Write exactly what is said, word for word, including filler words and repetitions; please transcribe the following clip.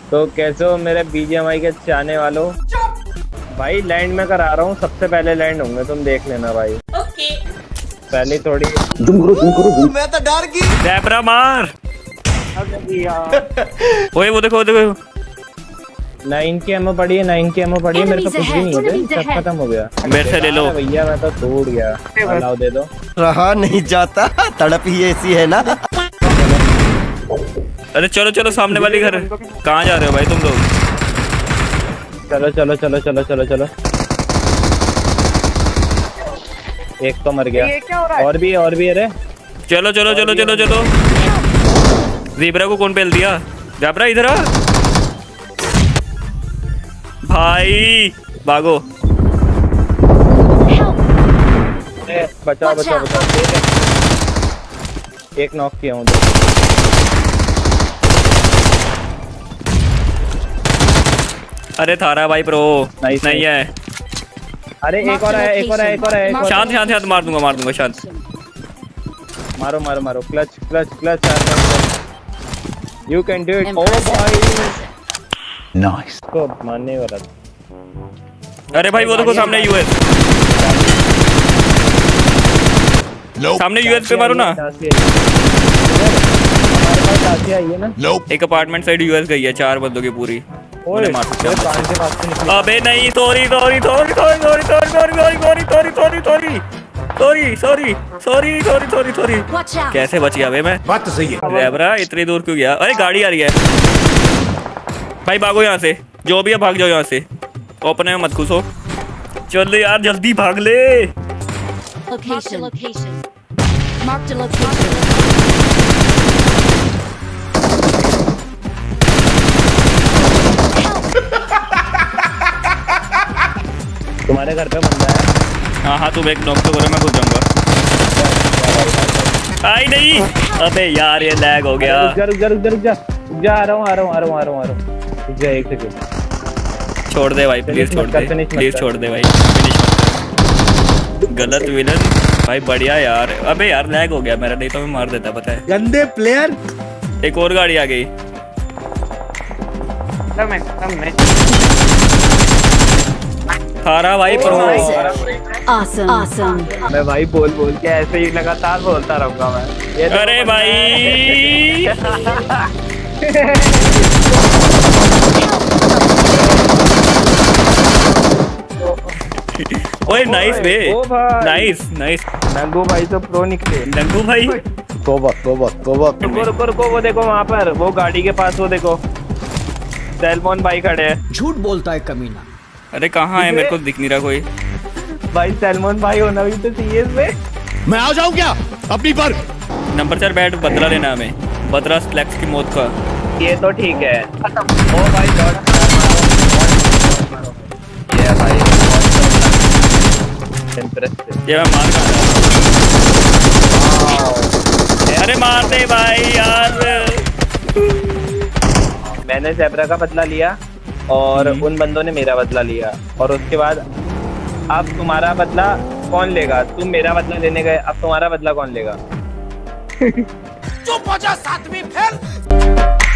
तो कैसे हो मेरे बीजीएमआई के चाहने वालों? भाई लैंड में करा रहा हूँ, सबसे पहले लैंड होंगे, तुम देख लेना भाई। ओके। पहले थोड़ी तुम करो तुम करो मैं तो डर गई। जैबरा मार। ओए वो देखो देखो नाइन की एमओ पड़ी है, नाइन की एमओ पड़ी है, मेरे को कुछ भी नहीं है, सब खत्म हो गया। मेरे से ले लो भैया, मैं तो टूट गया। अलाउ दे दो। रहा नहीं जाता, तड़प ही ऐसी है ना। अरे चलो चलो सामने वाली घर। कहाँ जा रहे हो भाई तुम लोग? चलो चलो चलो चलो चलो चलो। एक तो मर गया। ये क्या हो रहा है? और भी और भी। अरे चलो चलो चलो चलो चलो। ज़ेब्रा को कौन पेल दिया? ज़ेब्रा इधर आ भाई, भागो। बचाओ बचाओ बचाओ। एक नॉक किया हूँ। अरे थारा भाई प्रो नहीं है। अरे एक और है, एक और है, एक और है। शांत शांत शांत, मार दूंगा मार दूंगा शांत। मारो मारो मारो। Clutch clutch clutch. You can do it. ओ भाई नाइस। तो मानने वाला था। अरे भाई वो देखो सामने यूएस। सामने यूएस पे मारो ना। हमारे पास आती आई है ना। एक अपार्टमेंट साइड यूएस गई है, चार बंदों की पूरी। ओए मार के पास से निकल। अबे नहीं, sorry sorry sorry sorry sorry sorry sorry sorry sorry sorry sorry sorry sorry sorry sorry sorry sorry. कैसे बच गया बे मैं? बात तो सही है। ज़ेब्रा इतनी दूर क्यों गया? अरे गाड़ी आ रही है भाई, भागो यहाँ से। जो भी है भाग जाओ यहाँ से। ओपन में मत घुसो। चल यार जल्दी भाग ले। Location location mark the location. तुम्हारे घर पे बंदा है। हाँ हाँ तुम एक नॉक तो करो, मैं घुस जाऊंगा। आई नहीं। अबे यार ये लैग हो गया। रुक जा रुक जा रुक जा रुक जा रुक जा। आ रहा हूँ आ रहा हूँ आ रहा हूँ आ रहा हूँ आ रहा हूँ। रुक जा एक सेकंड। छोड़ दे भाई प्लीज, छोड़ दे प्लीज, छोड़ दे भाई। फिनिश मत। गलत विलन भाई, बढ़िया यार। अबे यार लैग हो गया मेरा, नहीं तो मैं मार देता, पता है। गंदे प्लेयर। एक और गाड़ी आ गई। थारा भाई प्रो। Awesome. Awesome. मैं भाई बोल बोल के ऐसे ही लगातार बोलता रहूंगा मैं। ये अरे भाई ओए नाइस बे, नाइस नाइस। नंगू भाई तो प्रो निकले। नंगू भाई तोबा तोबा तोबा। रुको रुको रुको, वो देखो वहाँ पर, वो गाड़ी के पास, वो देखो सैलमोन भाई खड़े हैं। झूठ बोलता है कमीना। अरे कहाँ है? मेरे को दिख नहीं रहा कोई। भाई सैलमोन भाई होना भी तो चाहिए इसमें। मैं आ जाऊँ क्या अपनी पर? नंबर चार बैट बदला लेना हमें, बदला स्लैक्स की मौत का। ये तो ठीक है। ओ भाई गॉड। ये भाई ये मैं मार रहा। अरे मार दे भाई यार। मैंने ज़ेब्रा का बदला लिया और उन बंदों ने मेरा बदला लिया, और उसके बाद अब तुम्हारा बदला कौन लेगा? तुम मेरा बदला लेने गए, अब तुम्हारा बदला कौन लेगा? चुप हो जा सातवीं फेल।